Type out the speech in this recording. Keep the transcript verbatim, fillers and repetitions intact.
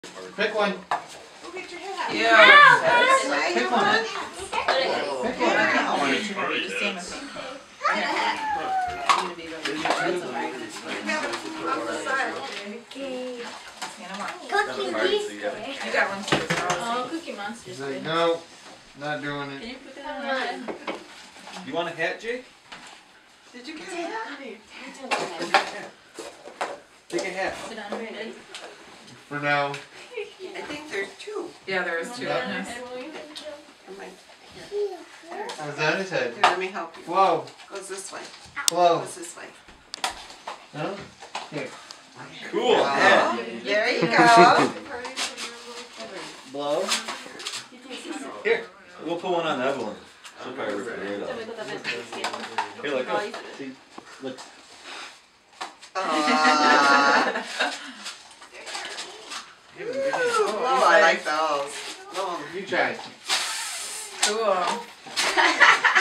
Pick one. Go get your hat. Yeah. That's nice. Pick one. Pick one. one. The same as me. Off the side, okay? Cookie Monster. You got one too. Oh, Cookie Monster's He's like, good. no, not doing Can it. you put that on my head? You want a hat, Jake? Did you get a hat? Take a hat. Put it on your head. For now. I think there's two. Yeah, there is two. Yeah. Nice. Am I- How's that his head? Here, let me help you. Whoa, Goes this way. whoa. Goes this way. No? Here. Cool. Oh, hat. there you go. Blow. Here, we'll put one on Evelyn. She'll probably rip it right off. Here, look. Go. See, look. Aw. Oh, I like those. You try. Cool.